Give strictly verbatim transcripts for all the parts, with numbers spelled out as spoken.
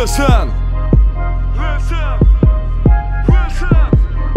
Listen. Listen. Listen.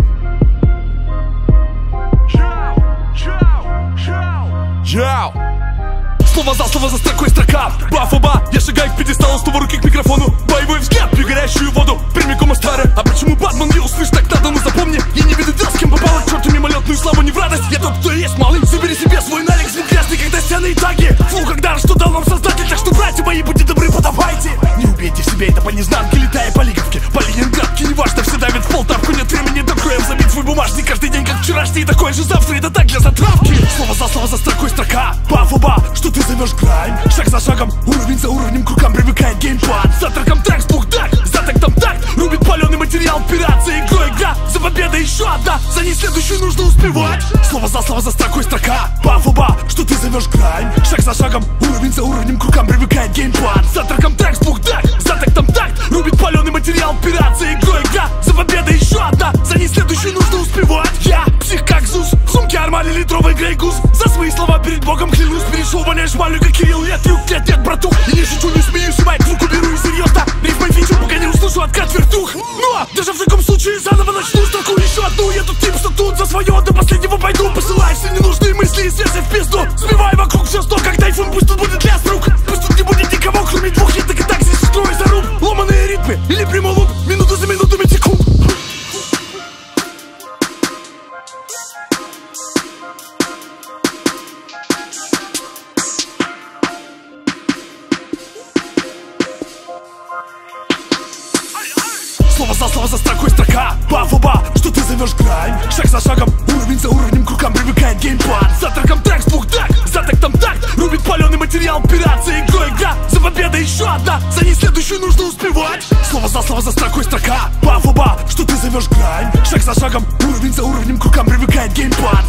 Чау, чау, Чау. Слово за слово, за строкой строка. Ба-фа-ба, я шагаю к пьедесталу, снова руки к микрофону. Боевой взгляд, пью горящую воду прямиком из тары. А почему Батман не услышь, так надо, ну запомни. Я не виду дел, с кем попало к черту мимолетную славу, не в радость. Я тот, кто есть, малый, забери себе свой налик. Звук грязный, когда стены и таги. Фу, когда что дал нам создатель. Так что, братья мои, будьте добры, подавайте. Не убейте себе это по незнанке, летая по лиговке, по Ленинградке, неважно, все давят в Полтавку. Нет времени до кроем забить свой бумажник каждый день, как вчерашний, и такой же завтра. Это так, для затравки. Слово за слово, за строкой строка. Ба-фа-ба, что ты зовешь грайм? Шаг за шагом, уровень за уровнем, к рукам привыкает геймпад. За треком трек, спух так, за тактом такт. Рубит паленый материал, пирация, игрой игра. За победой еще одна, за ней следующую нужно успевать. Слово за слово, за строкой строка. Ба-фа-ба, что ты зовешь грайм? Шаг за шагом, уровень за уровнем, к рукам привыкает геймпад. За треком трек, спух так, за тактом такт. Рубит паленый материал, пирация, игрой игра. За победой еще одна, за ней следующую нужно успевать. Я псих как Зус, в сумке Армани литровый Грей Гус. За свои слова перед Богом клянусь, перешел воняешь малю, как Кирилл. Нет, трюк, нет, нет, братух. И не шучу, не смеюсь, и майк звук уберу, и серьезно рифмой фичу, пока не услышу откат вертух. Но даже в таком случае заново начну строку еще одну. Я тут тип, что тут за свое до последнего пойду. Посылай все ненужные мысли и связи в пизду. Сбивай вокруг все сто, как тайфун, пусть тут будет лес рук. Пусть тут не будет никого, кроме двух хиток, и так здесь строй за руб. Ломаные ритмы или прямой луп, минуту за минутами секунд. Слово за слово, за строкой строка. Ба-фа-ба, что ты зовешь грайм? Шаг за шагом, уровень за уровнем, к рукам привыкает геймпад. За треком трек, спух так, за тактом такт. Рубит паленый материал, пирация, игрой игра. За победой еще одна, за ней следующую нужно успевать. Слово за слово, за строкой строка. Ба-фа-ба, что ты зовешь грайм? Шаг за шагом, уровень за уровнем, к рукам привыкает геймпад.